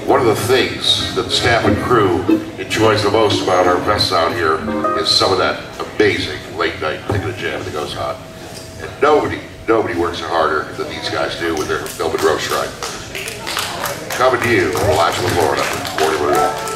One of the things that the staff and crew enjoys the most about our vests out here is some of that amazing late night pickin' and jammin' that goes on. And nobody works harder than these guys do with their Bill Monroe shrine. Coming to you, live from Florida, Quartermoon.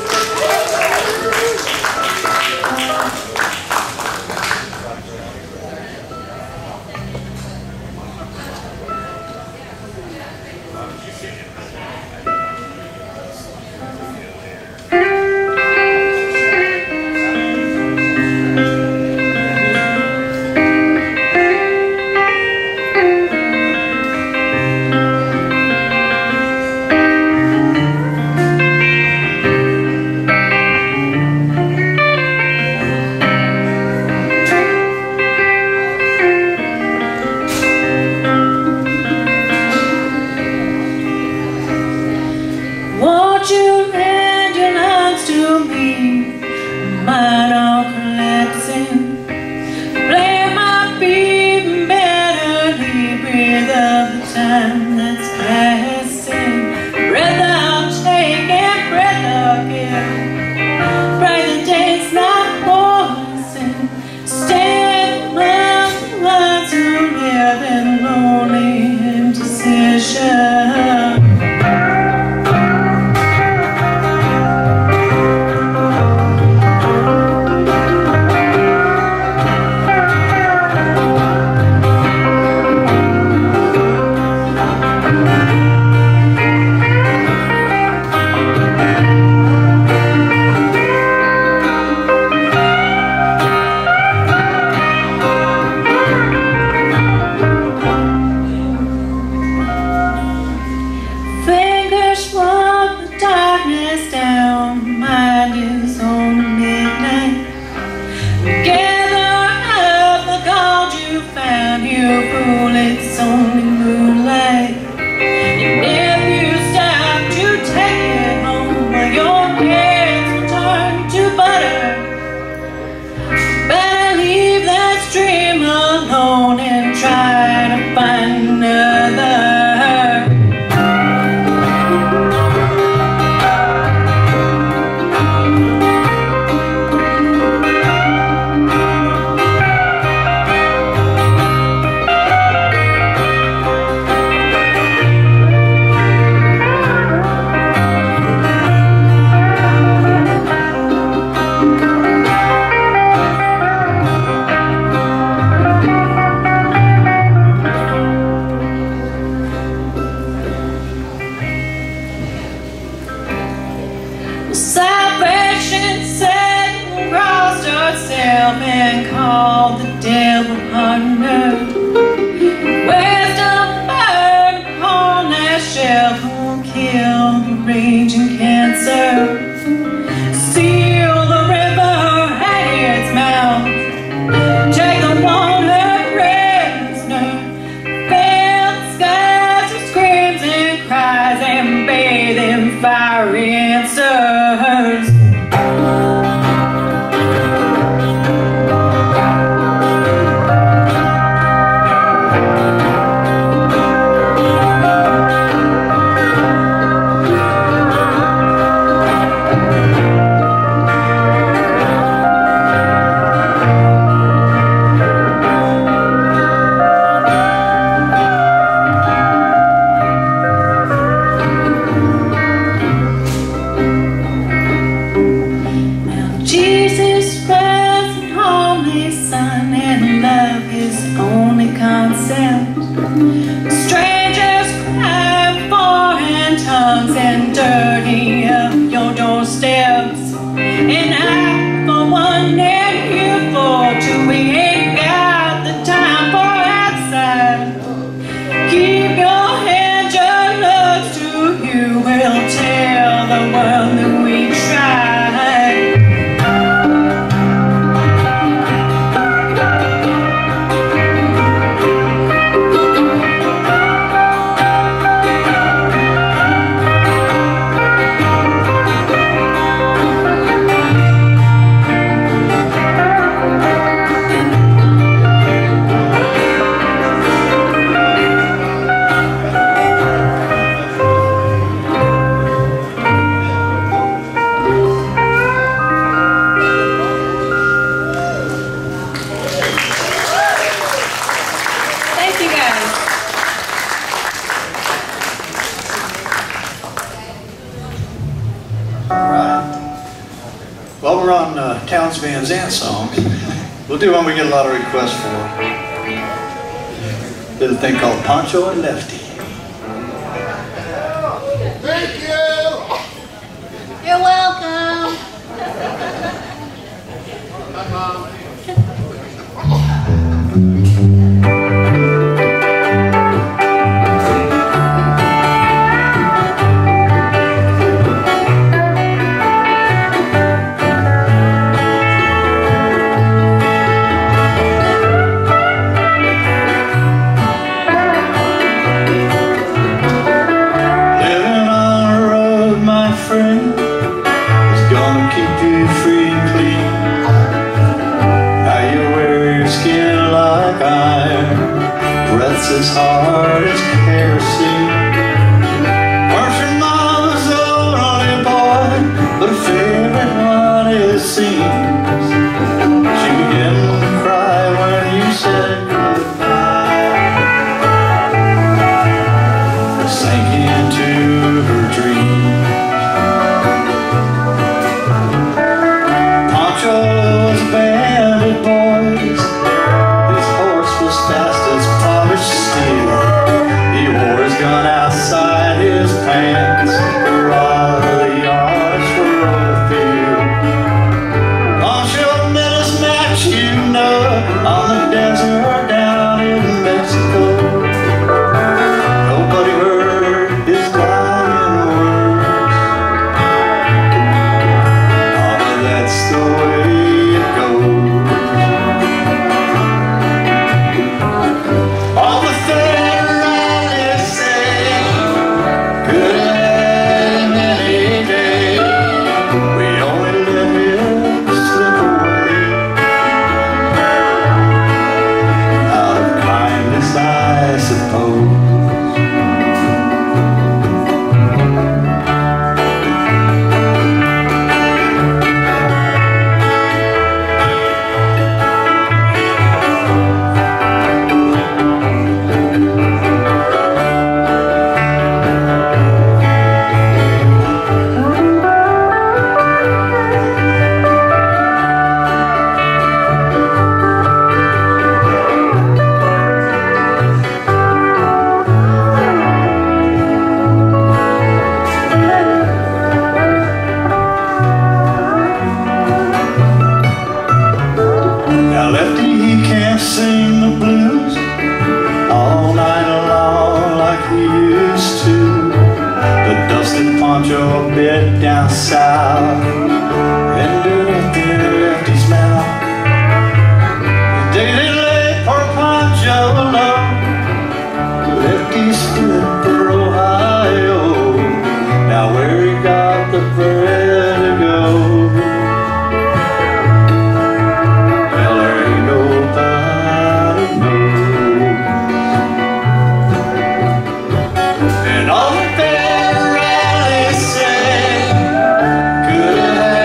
while we're on Towns Van Zandt songs, we'll do one we get a lot of requests for. There's a thing called Poncho and Lefty. Thank you! You're welcome. Bye, Mom. As hard as kerosene. Weren't your mama's only boy, but a favorite one it seems. She began to cry when you said goodbye. Sank into her dreams. Poncho was a bandit, boys. His horse was fast as steel. He wore his gun outside his pants. The rod of the yards for Roth. Poncho met his match, you know, on the desert down in Mexico. Nobody heard his dying words. Oh, but that's the way it goes. Poncho a bit down south, ended up in Lefty's mouth. The day they laid poor Poncho low, Lefty split for Ohio. Now where he got the bread to go, well, there ain't nobody knows. And all the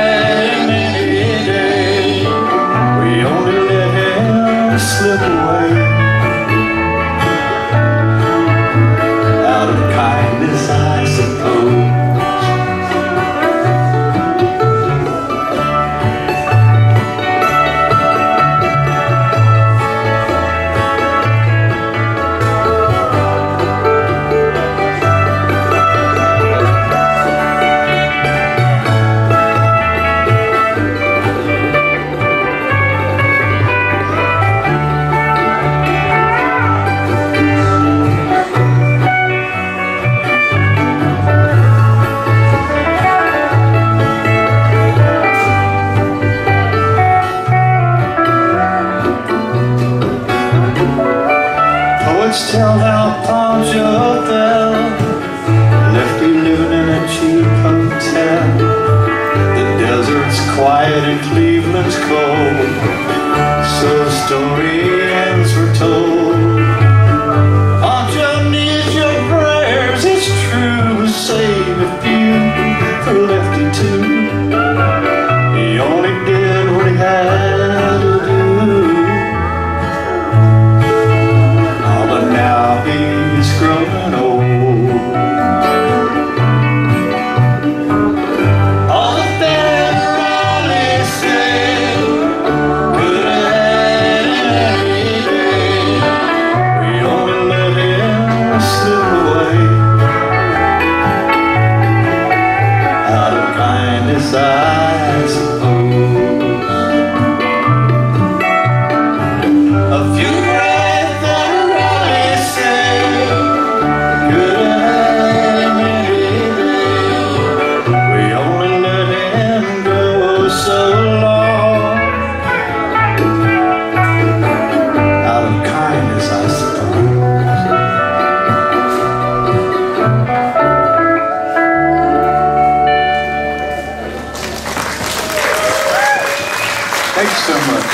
so much.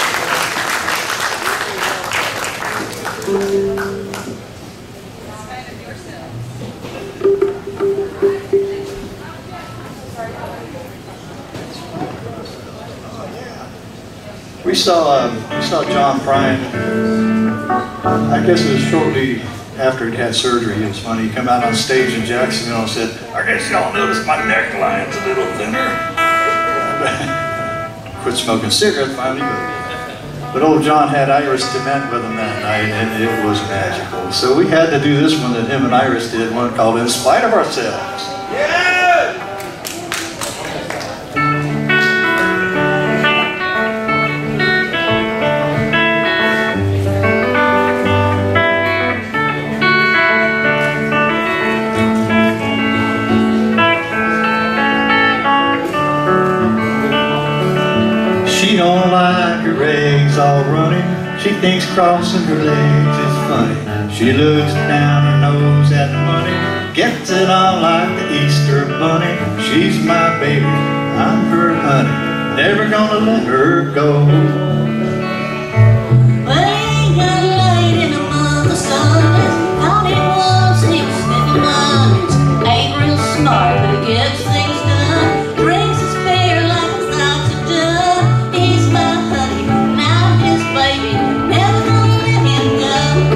We saw John Prine. I guess it was shortly after he'd had surgery. It was funny. He came out on stage in Jacksonville and said, "I guess y'all noticed my neckline's a little thinner." Quit smoking cigarettes finally. But old John had Iris DeMent with him that night, and it was magical. So we had to do this one that him and Iris did, one called "In Spite of Ourselves." Yeah! She don't like her eggs all running. She thinks crossing her legs is funny. She looks down her nose at money, gets it on like the Easter bunny. She's my baby, I'm her honey, never gonna let her go. Well, I ain't got light in the month of Sundays. Thought it was he was spending money. Ain't real smart, but he gets things done. Drinks his beer like it's oxygen. He's my honey, and I'm his baby, never gonna let him go.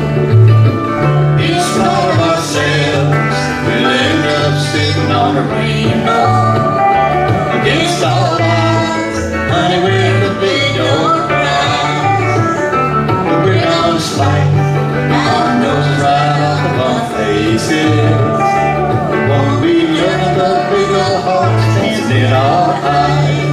In spite of ourselves, we'll end up sitting on a rainbow. Against all odds, honey, we're the big dog prize. But we're gonna spike our noses right off of our faces. Won't be nothing but big old hearts dancing in our eyes.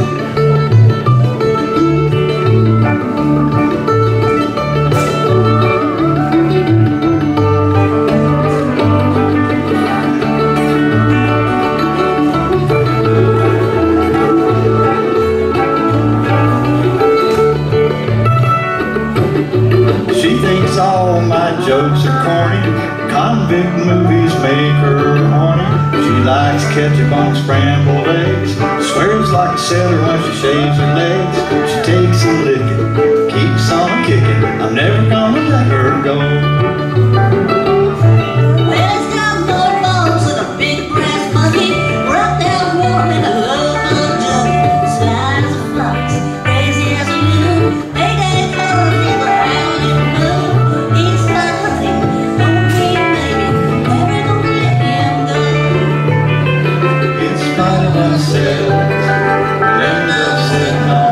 She thinks all my jokes are corny. Convict movies make her horny. She likes ketchup on scrambled eggs. Swears like a sailor when she shaves her legs. She takes a licking, keeps on kicking. I'm never gonna let her go. Well, he's got more balls than a big brass monkey. Right down warm in a love junkie. Sly as a fox, crazy as a loon. Mayday comes in the howling moon. He's my honey, don't be baby, never gonna let him go. In spite of ourselves, we'll end up sitting on a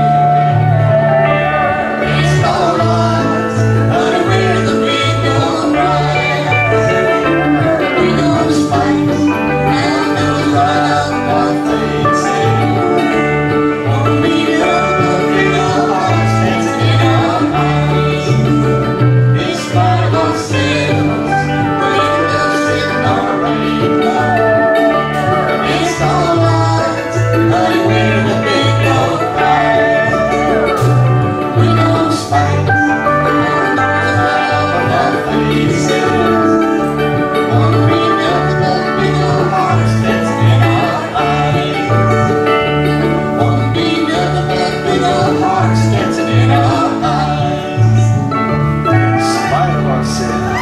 rainbow. It's all odds, honey, we're the big dog prize. We're gonna spike our nose right up our faces. Won't be nothing but big old hearts dancing in our eyes. In spite of ourselves, We'll end up sitting on a rainbow. It's all odds, honey, we're the big dog prize. We're gonna spike our nose right up our faces. Won't be nothing but big old hearts dancing in our eyes. Won't be nothing but big old hearts dancing in our eyes. in spite of ourselves.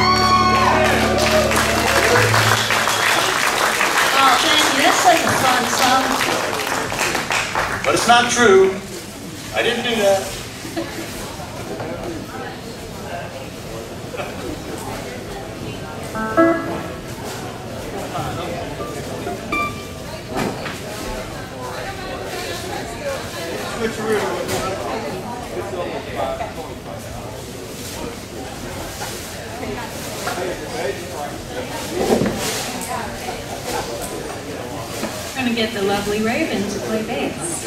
Oh, thank you. That's such a fun song. But it's not true. I didn't do that. We're gonna get the lovely Raven to play bass.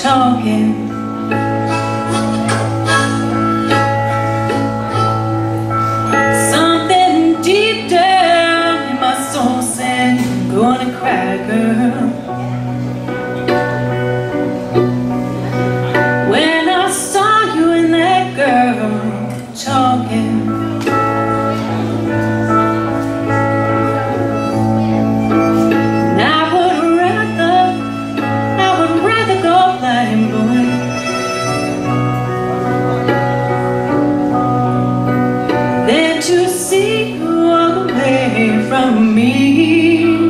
talking. Something deep down in my soul said, you're gonna cry, girl. When I saw you and that girl talking. To see you walk away from me.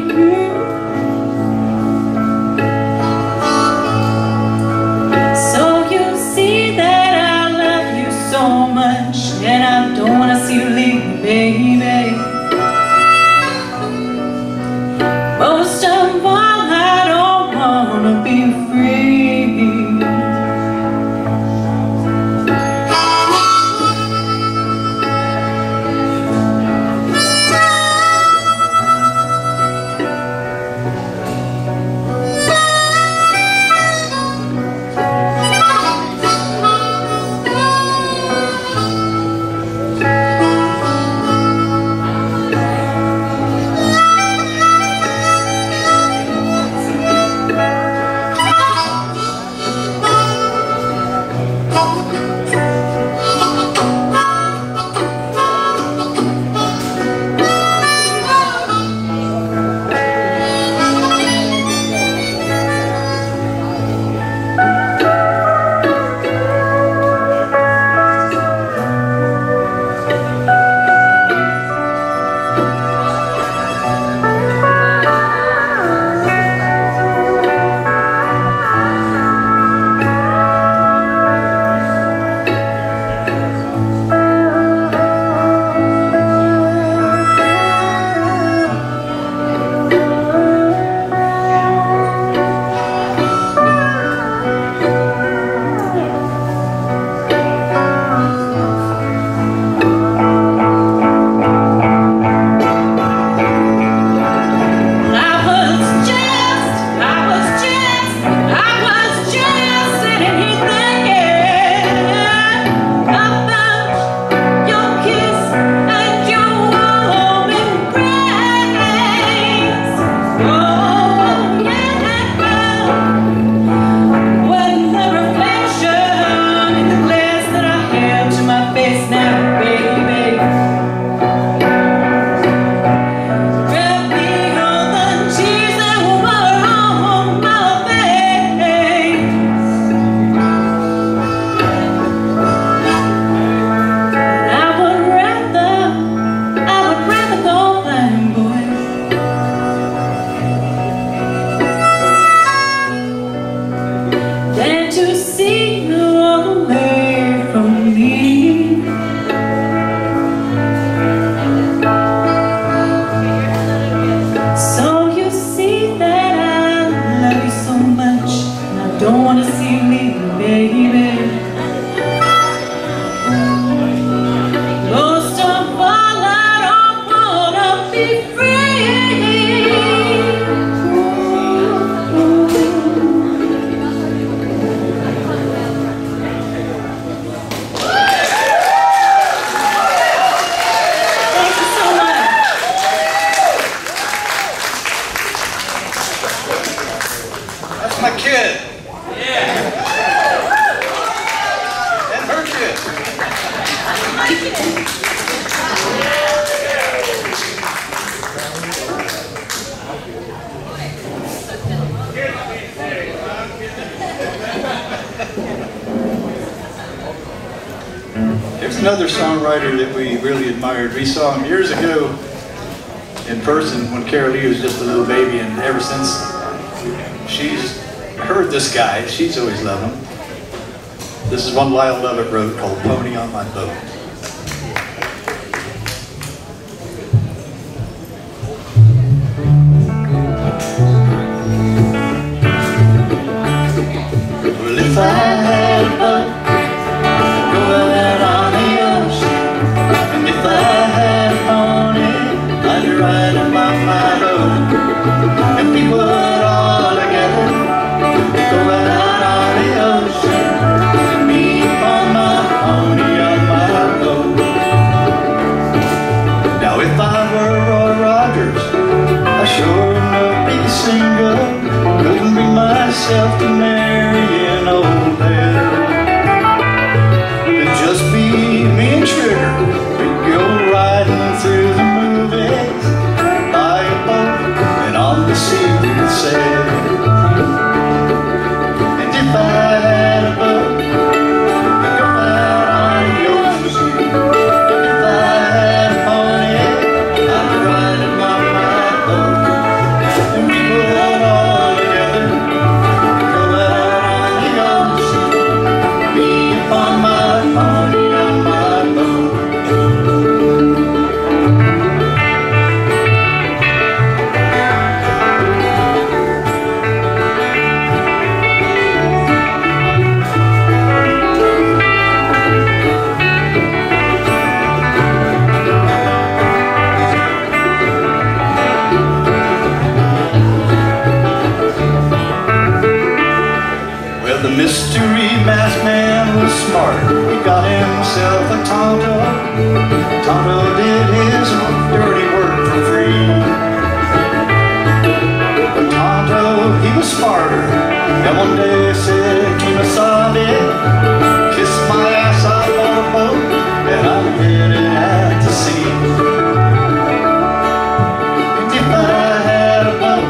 So you see that I love you so much, and I don't want to see you leave, baby. Most of all, I don't want to be free. There's another songwriter that we really admired. We saw him years ago in person when Carol Lee was just a little baby, and ever since she's heard this guy, she's always loved him. This is one Lyle Lovett wrote called Pony on My Boat. Well, if I had a boat going out on the ocean, and if I had a pony, I'd ride him on my boat, and we would all together go out on the Sure enough, be single, couldn't bring myself to marry an old man. It'd just be me and Trigger. We'd go riding through the movies, buy a boat, and on the sea we'd sail. And if I had a boat, we'd go out on the ocean sea. If I had a pony, I'd ride him on my boat. And we go out all together, go out on the ocean, me upon my pony on my boat. Well, the mystery masked man was smart. He got himself a Tonto. Tonto did his dirty work for free. But Tonto, he was smarter. And one day said, Kemosabe, kiss my ass out on a boat, and I'm headed out to sea. And if I had a boat,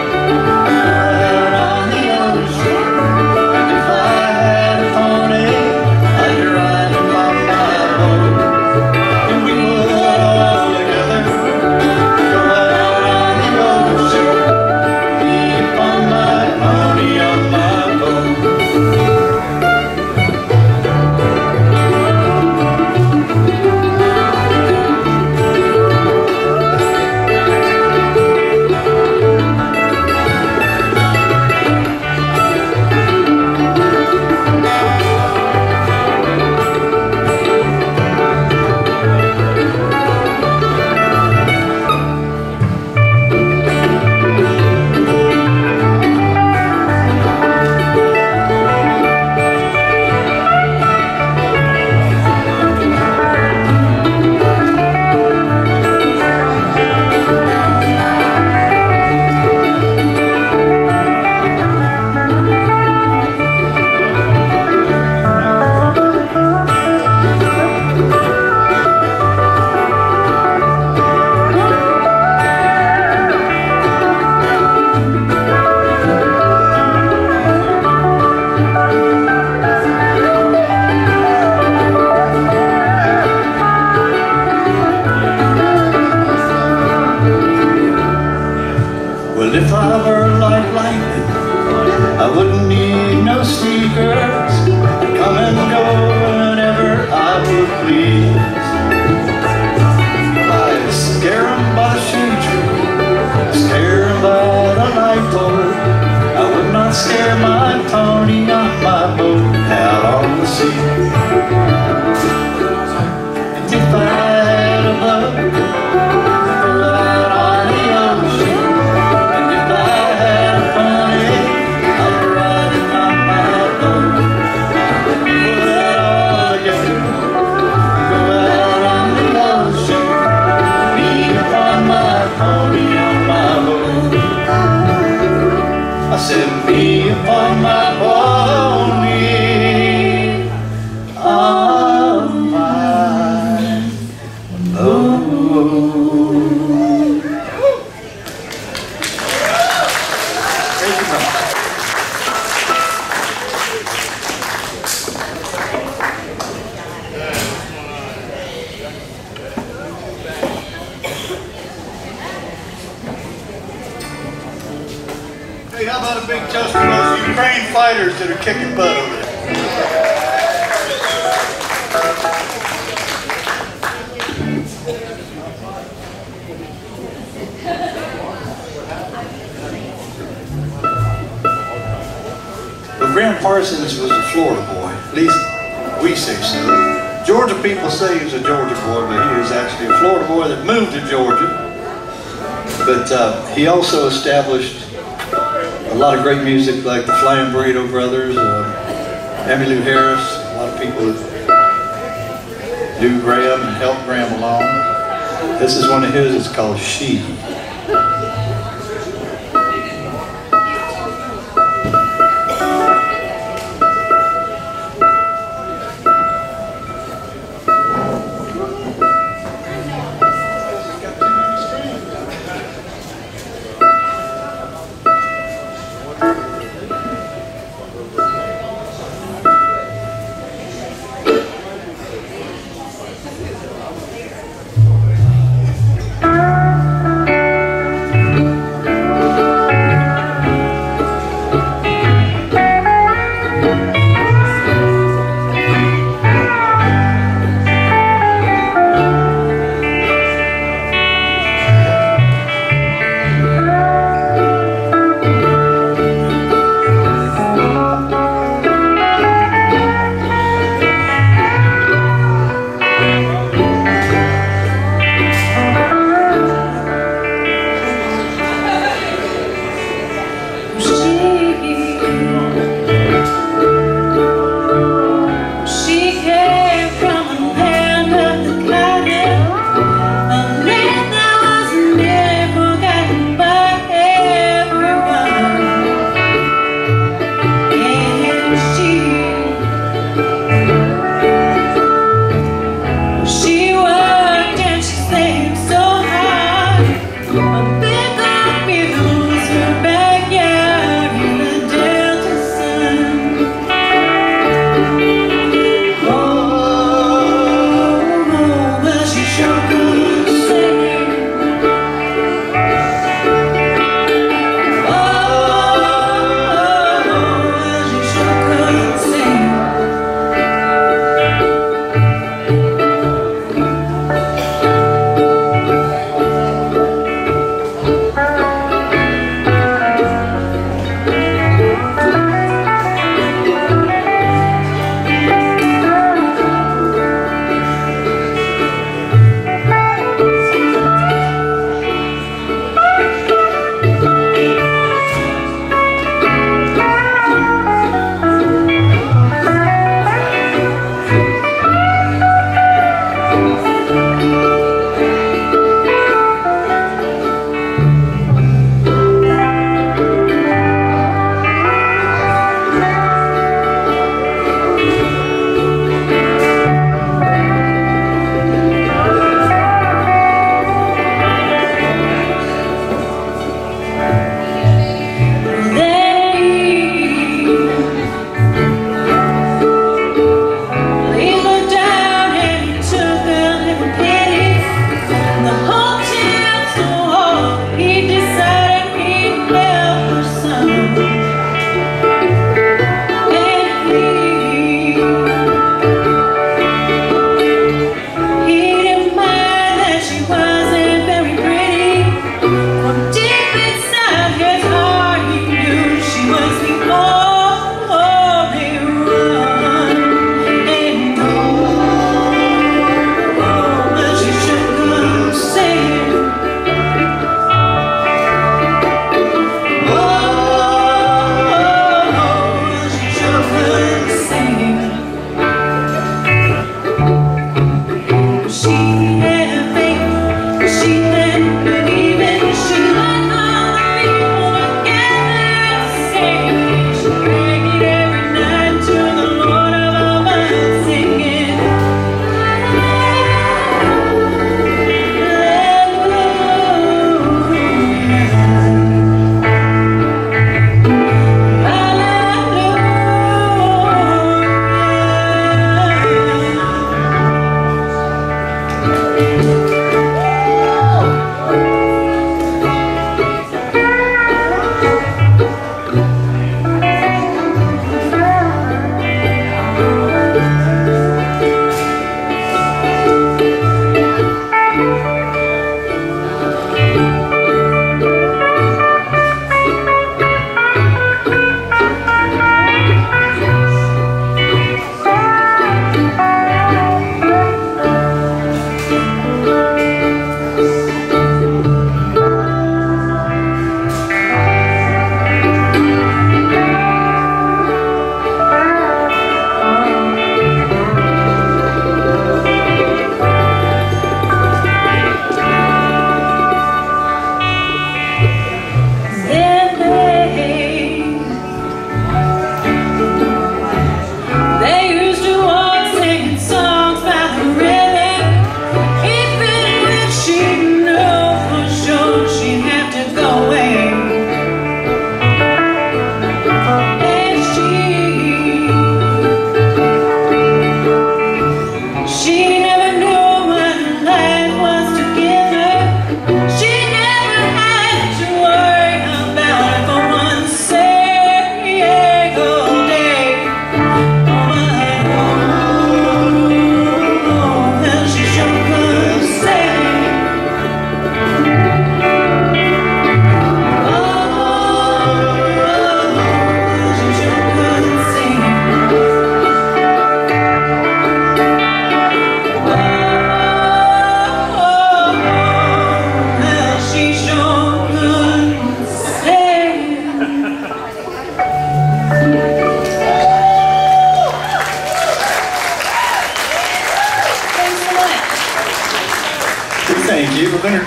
if I were like lightning, I wouldn't need no sneakers. I'd come and go whenever I would please. I'd scare 'em by the shade tree, scare 'em by the light pole. I would not scare my pony on my boat out on the sea. And if I had a boat, I said, me upon my pony on my boat. Hey, how about a big toast to those Ukraine fighters that are kicking butt over there? Well, Graham Parsons was a Florida boy, at least we say so. Georgia people say he was a Georgia boy, but he was actually a Florida boy that moved to Georgia. But he also established a lot of great music like the Flying Burrito Brothers, Emmylou Harris, a lot of people that knew Graham and helped Graham along. This is one of his, it's called She.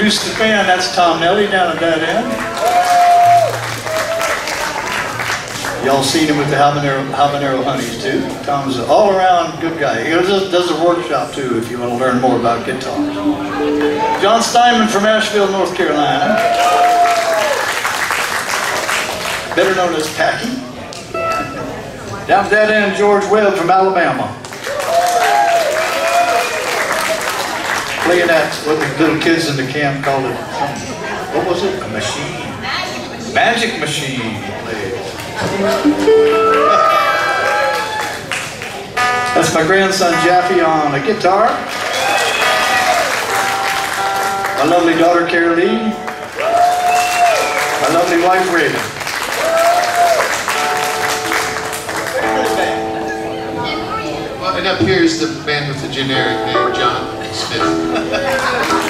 introduce the band. That's Tom Nelly down at that end. Y'all seen him with the Habanero Honeys too. Tom's an all-around good guy. He does a workshop too if you want to learn more about guitar. John Steinman from Asheville, North Carolina. Better known as Packy. Down at that end, George Webb from Alabama. Playing that, what the little kids in the camp called it, what was it? A machine. Magic machine. That's my grandson Jaffe on the guitar. My lovely daughter Caroline. My lovely wife Raven. Well, and up here is the man with the generic name, John Smith.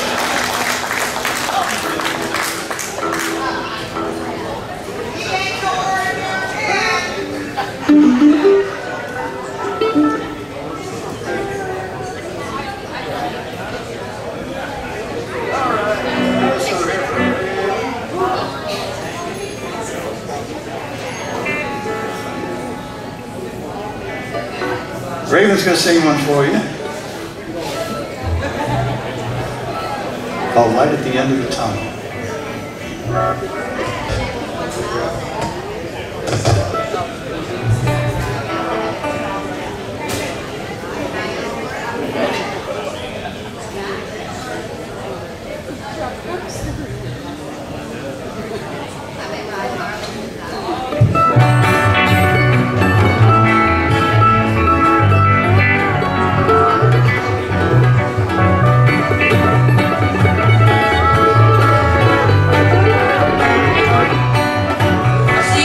Raven's going to sing one for you. Called Light at the End of the Tunnel. I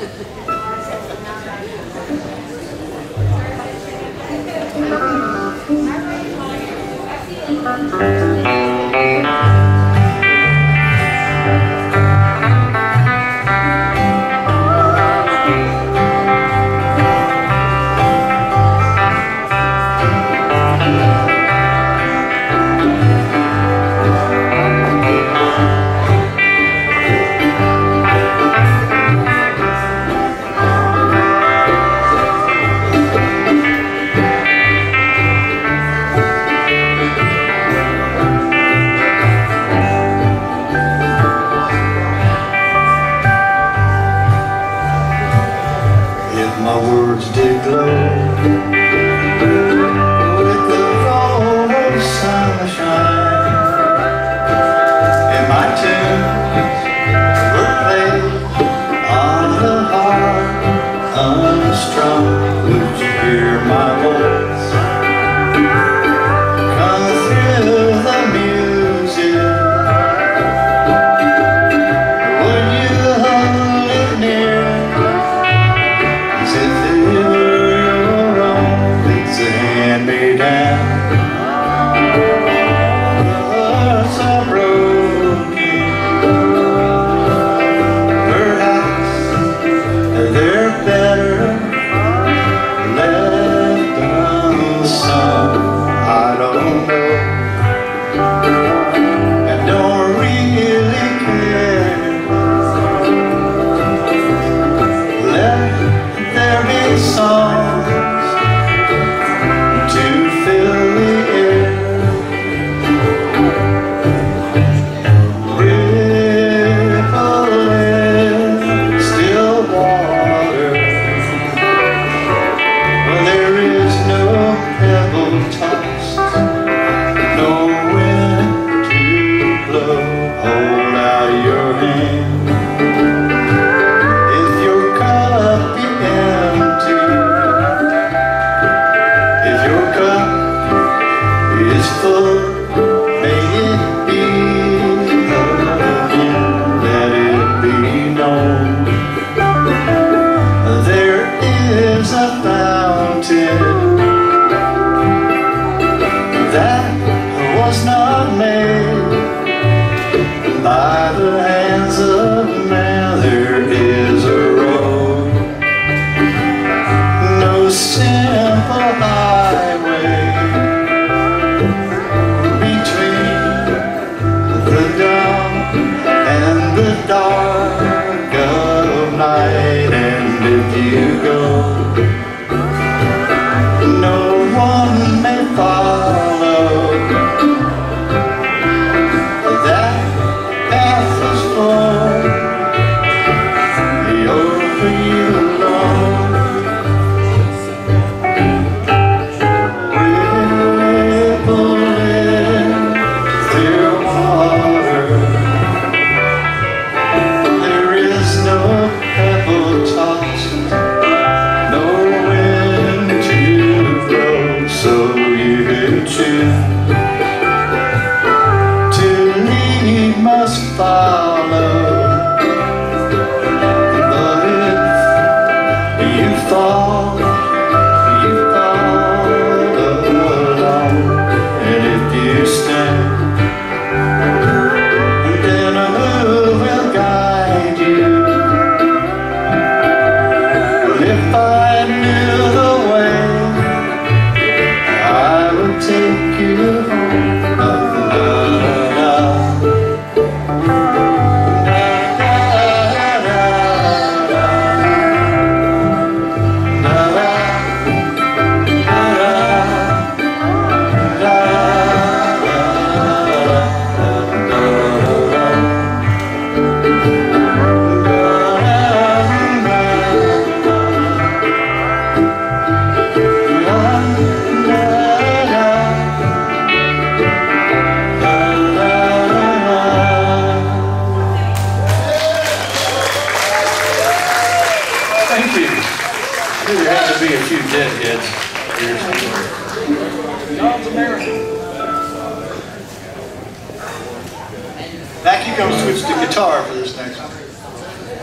Mac, you come switch to guitar for this next one.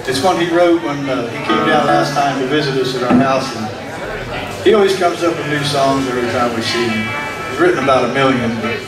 It's one he wrote when he came down last time to visit us at our house, and he always comes up with new songs every time we see him. He's written about 1 million. But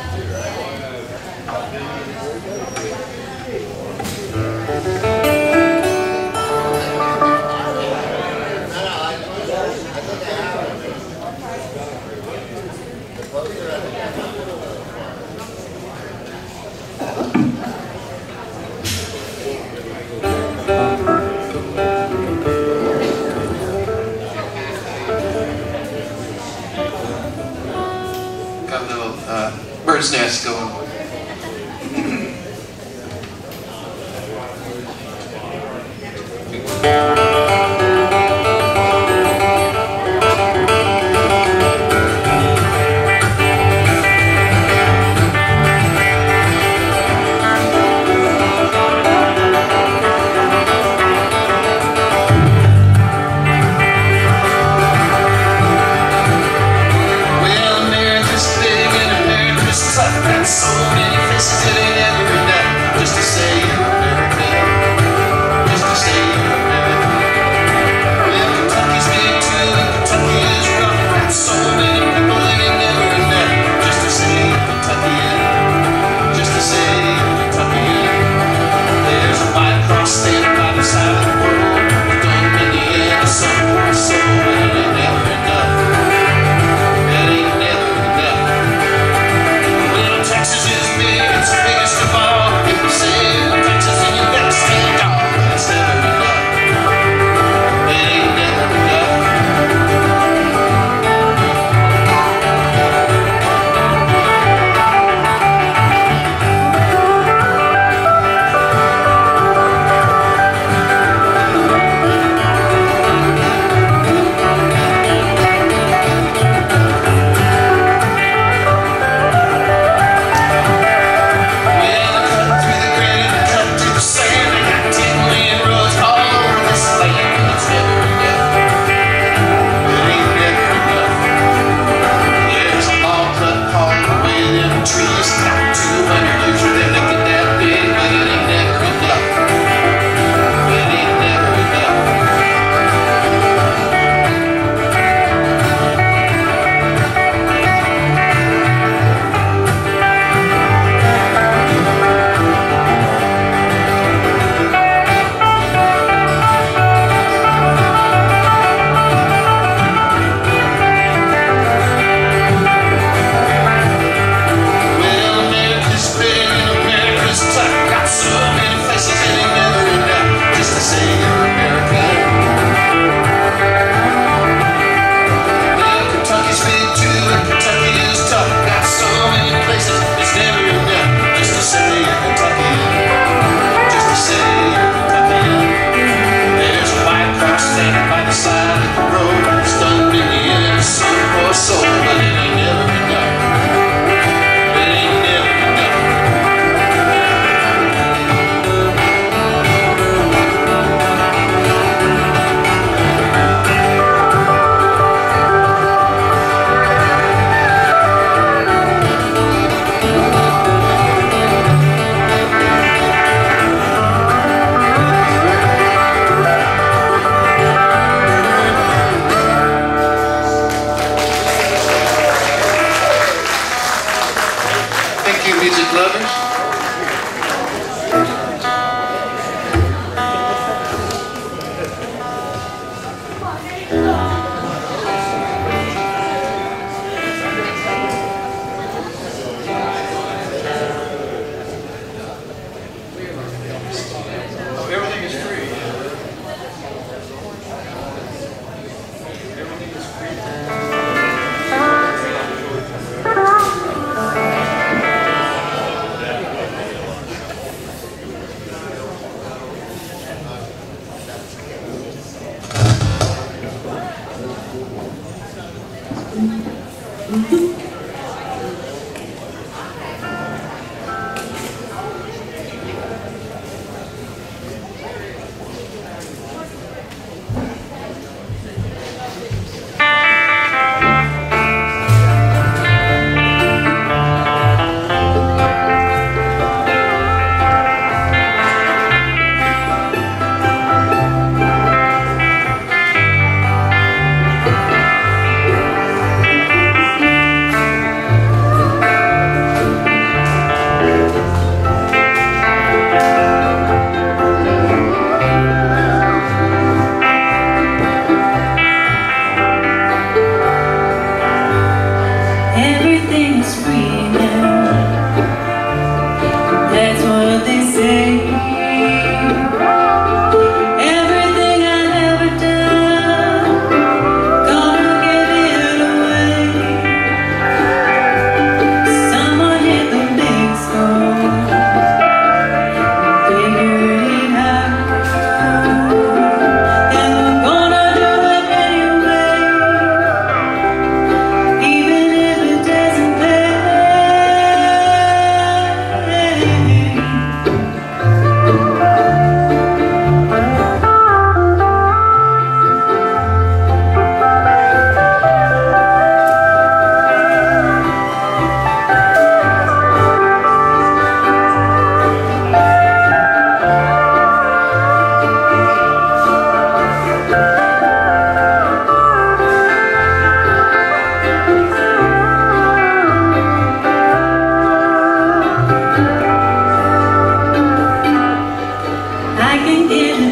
got a little bird's nest going.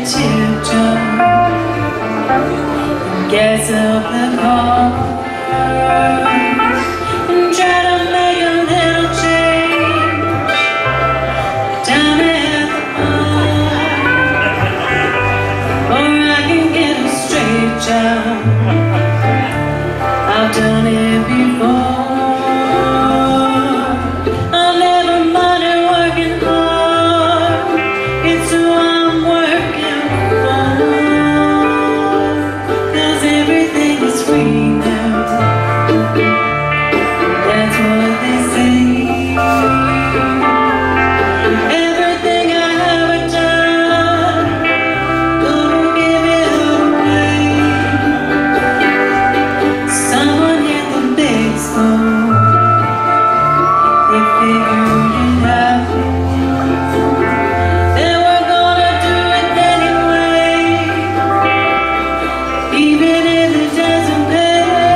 tiptoe and gas up the car and try to make a little change down at the bar, or I can get a straight job. I've done it before. I've never minded working hard. It's who I'm working for. 'Cause everything is free now. That's what they say. Everything I ever done, gonna give it away. Someone hit the big stone. They figured it out. They were gonna do it anyway, even if it doesn't pay.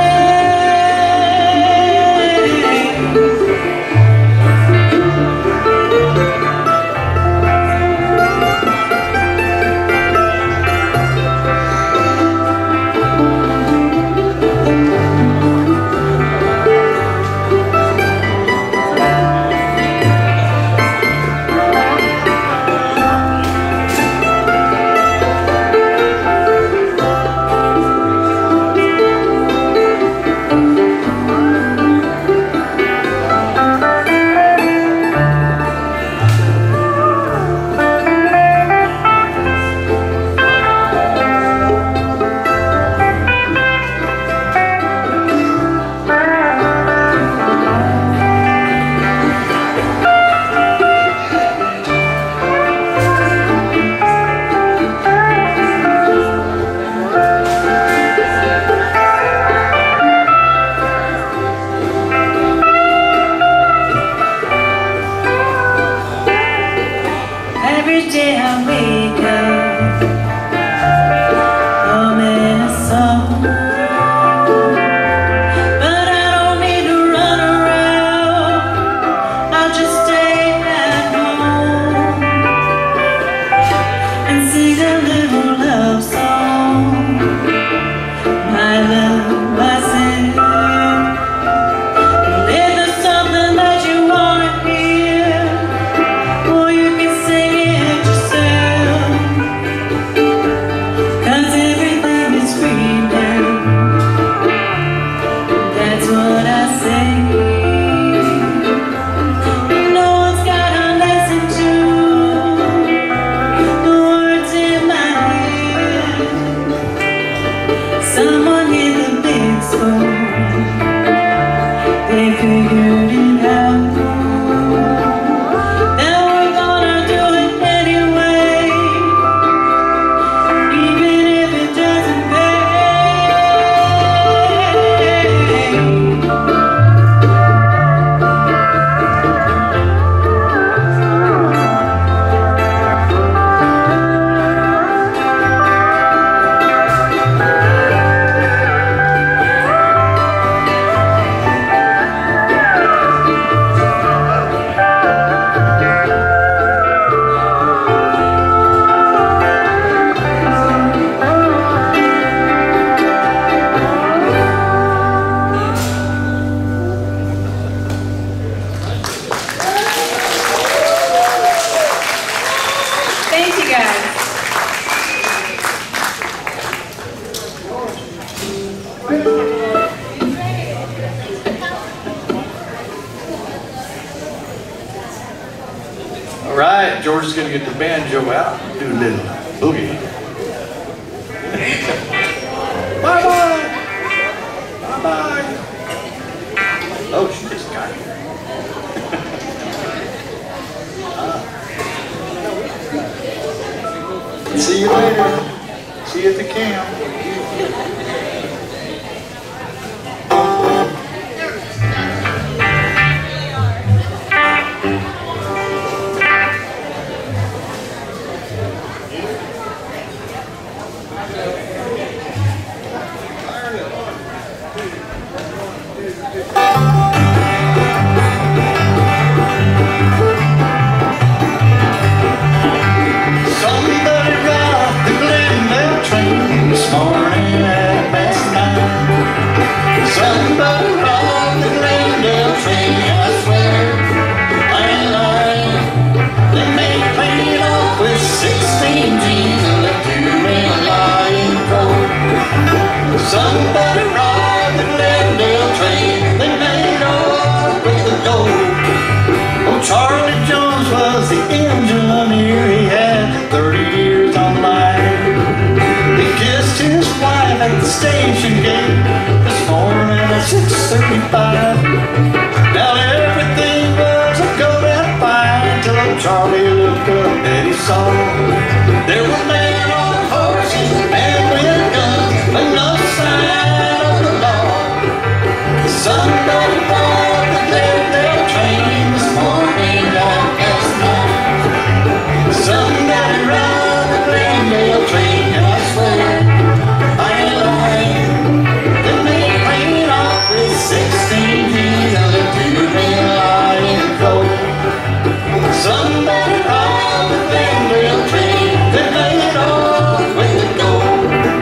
Every day I wake up, I'm in a song, but I don't need to run around. I'll just stay at home and sing a little love song. My love, myself. If there's something that you wanna hear, or you can sing it yourself. 'Cause everything is free now. That's what I say. No one's gotta listen to the words in my head. Someone hit the big spoon. They figured it out. Now we're gonna do it anyway, even if it doesn't pay. Thank you, guys. All right, George is going to get the banjo out and do a little boogie. Bye-bye. Bye-bye. Oh, she just got here. See you later. See you at the camp. Somebody rock engineer, he had 30 years on the line. He kissed his wife at the station gate this morning at 6:35. Now everything was a go-down fine till Charlie looked up and he saw there were men on horses and with guns, but no sign of the law. Somebody bought the Glendale train this morning last night. Somebody robbed the Glendale train, and I swear I ain't lying. They made it rain off with 16 G's and the 2 men lying cold. Somebody robbed the Glendale train, they made it off with the gold.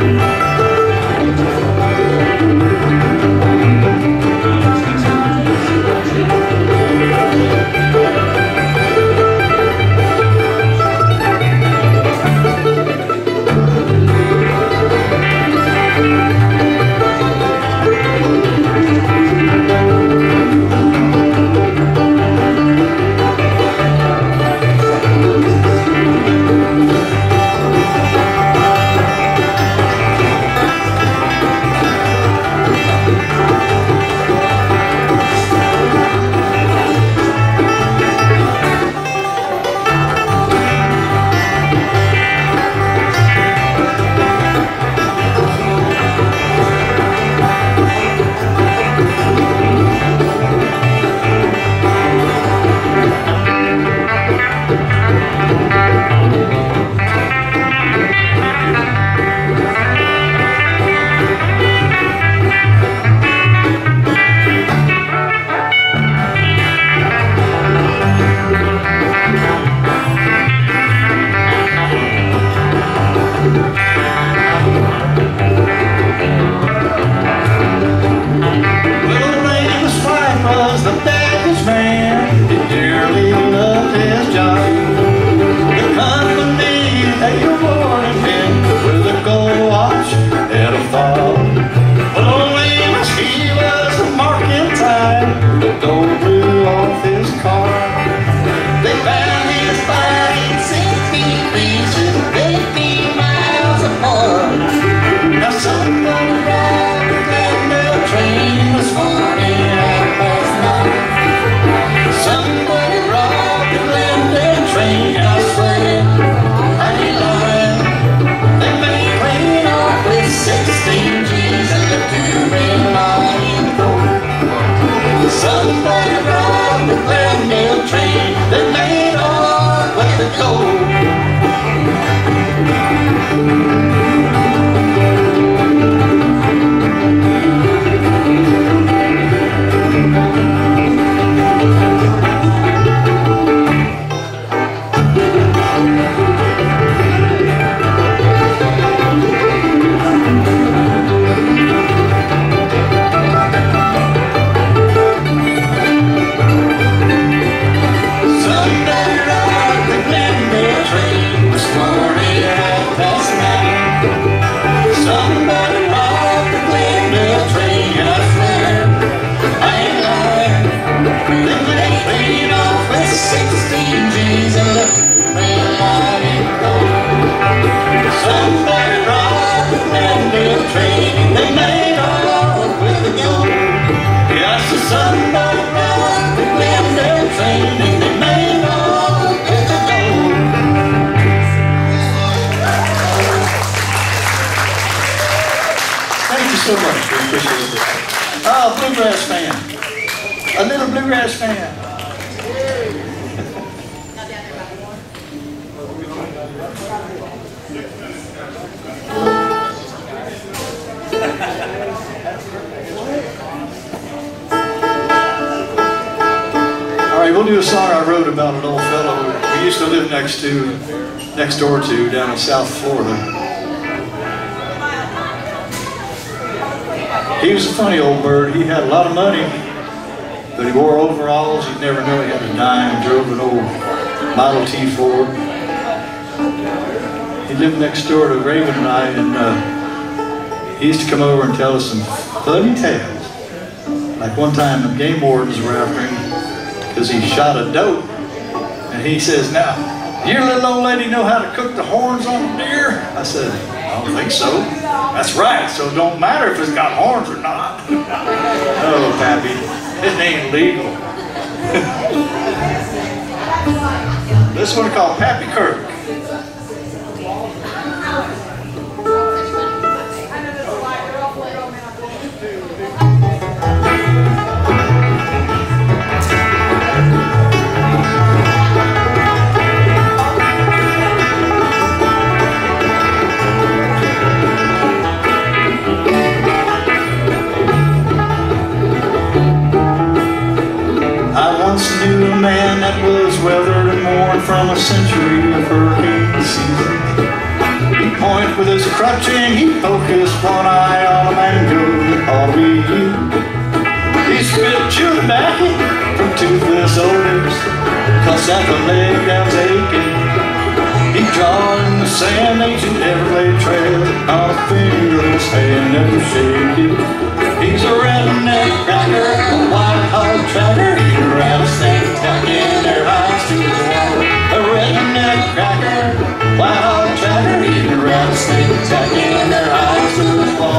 So much, we appreciate it. Oh, bluegrass fan. A little bluegrass fan. All right, we'll do a song I wrote about an old fellow we used to live next door to down in South Florida. He was a funny old bird. He had a lot of money, but he wore overalls. You'd never know he had a dime. Drove an old Model T Ford. He lived next door to Raven and I, and he used to come over and tell us some funny tales. Like one time the game wardens were after him because he shot a doe, And he says, now, your little old lady know how to cook the horns on a deer? I said, I don't think so. That's right, so it don't matter if it's got horns or not. Oh, Pappy, it ain't legal. This one called Pappy Kirk. Knew a man that was weathered and worn from a century of hurricane season. He'd point with his crutch and he'd focus one eye on a mango that ought to be you. He spit chewed tobacco from toothless odors, cause that the leg that was aching. He'd draw in the sand ancient Everglade trail on a fingerless hand, never shaking. He's a redneck cracker, a white hog tracker. He's a rattlesnake tacking their hides to the wall. A redneck cracker, white hog tracker. He's a rattlesnake tacking their hides to the wall.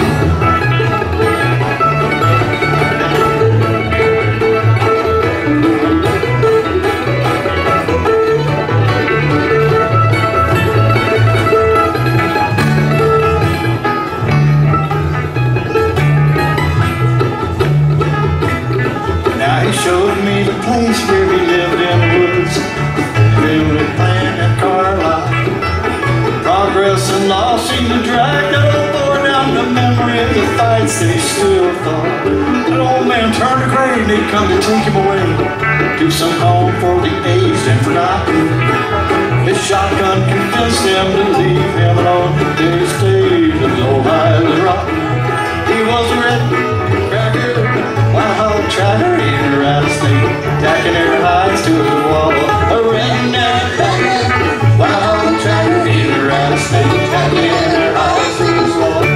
Showed me the place where he lived in the woods, family plan and car lot. Progress and loss seemed to drag that old boy down the memory of the fights they still fought. That old man turned to gray and they'd come to take him away to some home for the aged and forgotten. His shotgun convinced them to leave him alone. They stayed and his old eyes was rotten. He was a red cracker, white hog tracker. Rattlesnake, tacking their hides to the wall. A redneck cracker, white hog tracker. He's a rattlesnake, tacking their hides to the wall.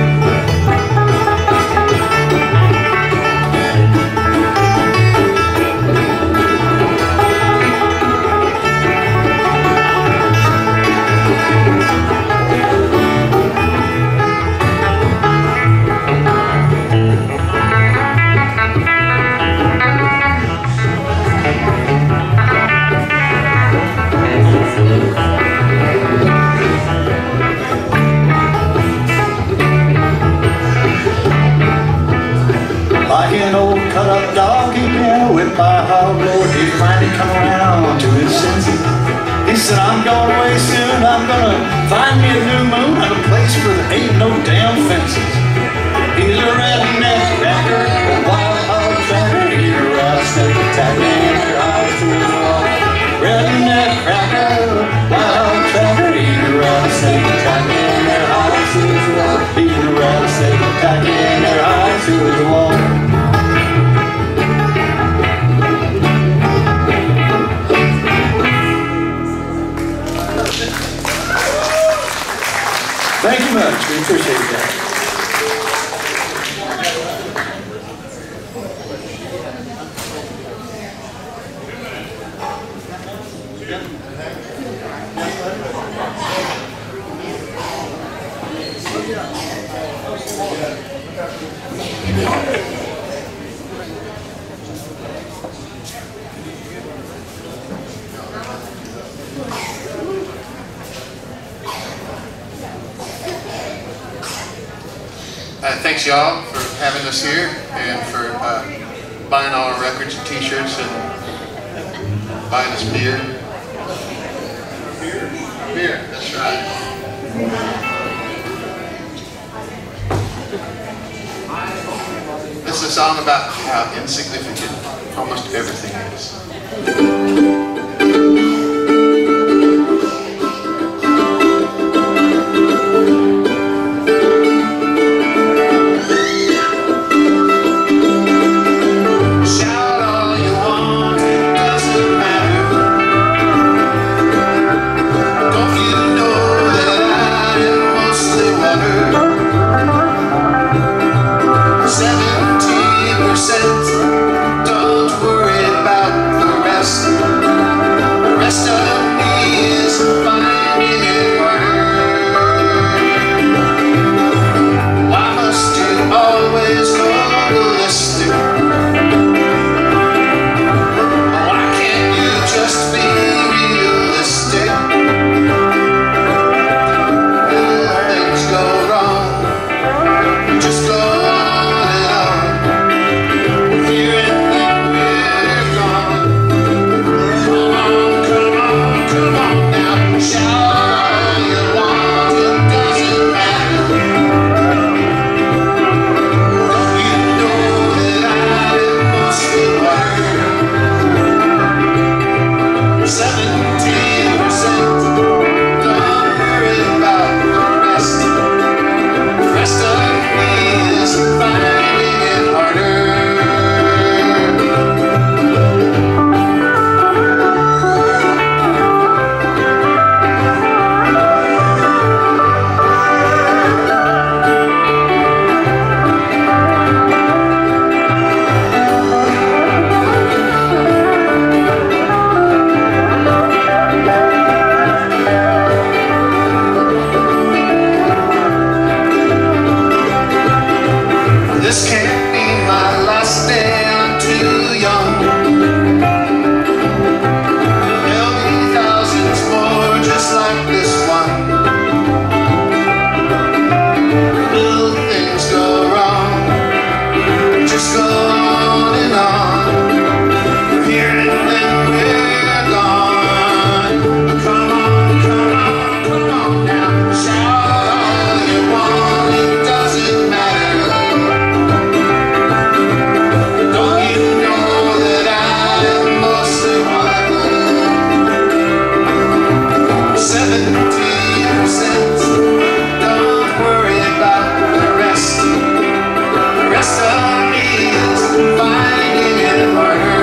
Like an old cut-up dog, he'd been whipped by a hog lord. He'd finally come around to his senses. He said, I'm going away soon. I'm gonna find me a new moon and a place where there ain't no damn fences. He's a redneck cracker, a wild hog tracker. He's a rattlesnake tacking their eyes to his wall. Redneck cracker, wild hog tracker. He's a rattlesnake tacking their eyes to his wall. He's a rattlesnake tacking their eyes to his wall. Thank you much. We appreciate that. Thanks y'all for having us here and for buying all our records and t-shirts and buying us beer. Beer, that's right. This is a song about how insignificant almost everything is. Don't worry about the rest. like this one. Little things go wrong, just go on and on. We're here and then we're gone. Come on, come on, come on now. Shout all you want, it doesn't matter. Don't you know that I am mostly one? 70%. Don't worry about the rest. The rest of me is finding it harder.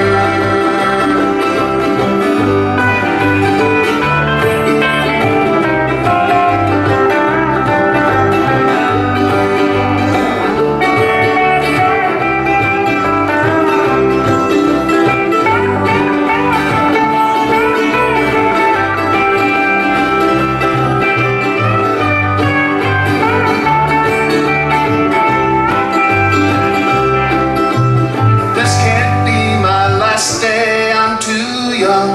This can't be my last day, I'm too young.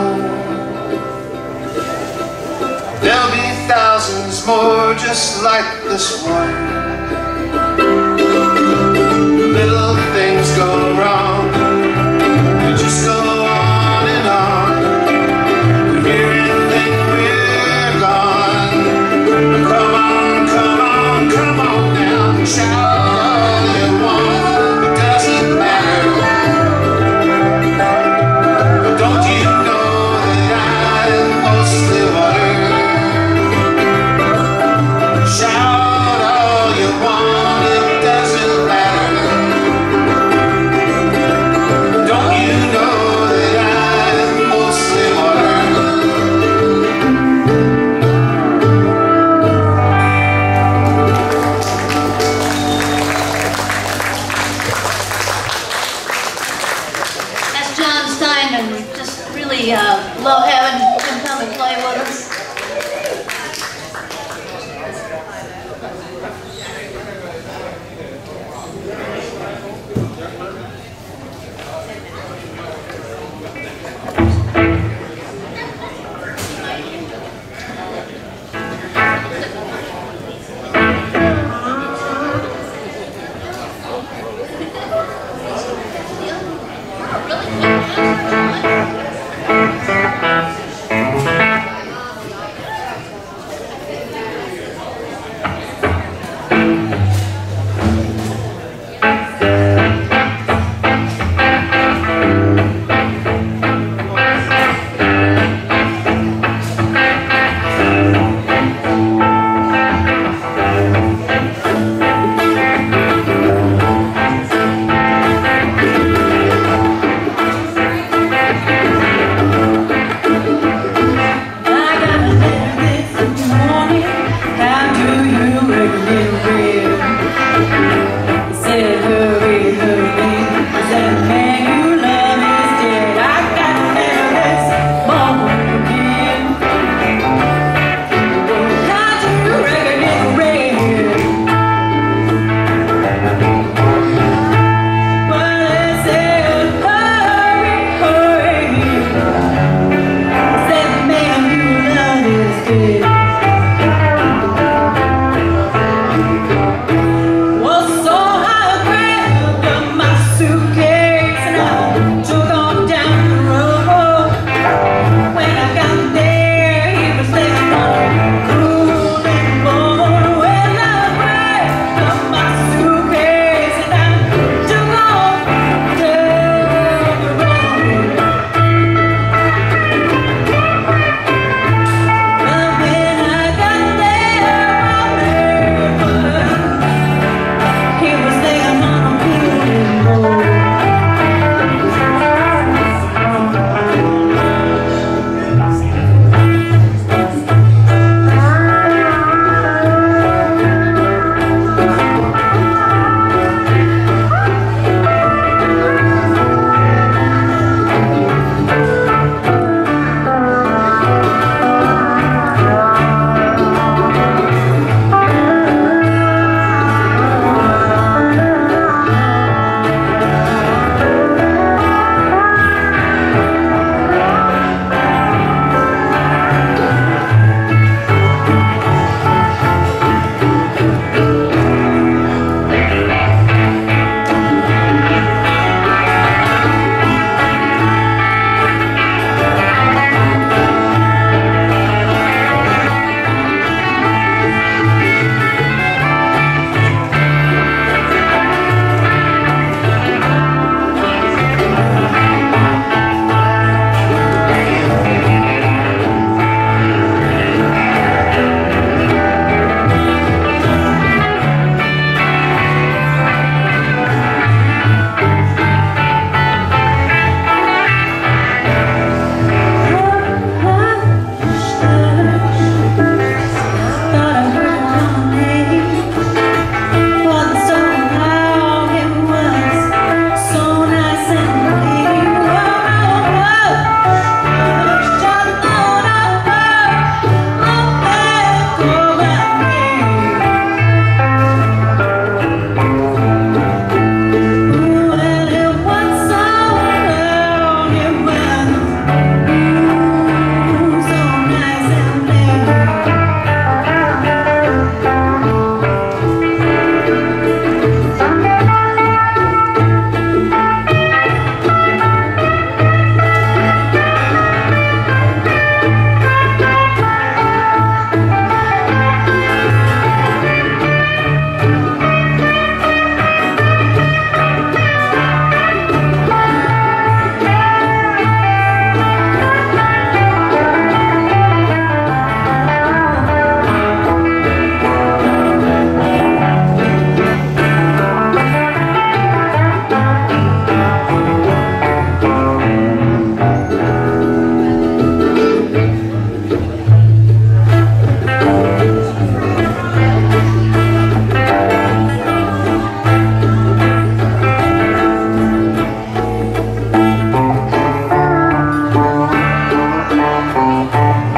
There'll be thousands more just like this one. Little things go wrong, we just go on and on. We're here and then we're gone. Come on, come on, come on now. Shout all you want, it doesn't matter. But don't you know that I am mostly water? Shout all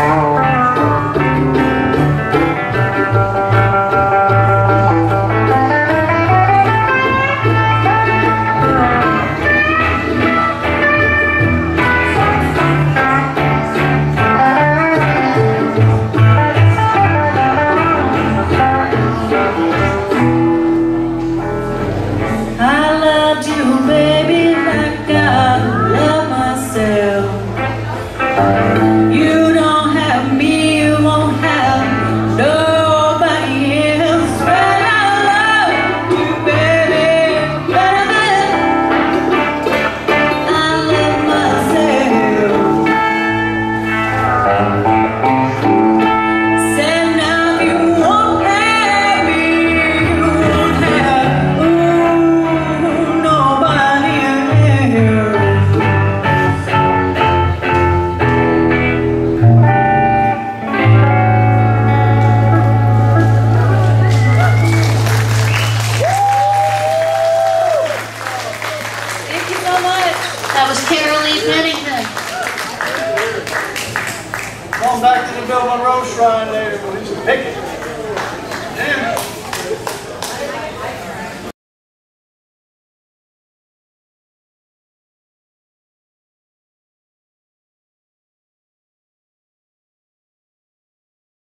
Going back to the Bill Monroe shrine there, with his pickin.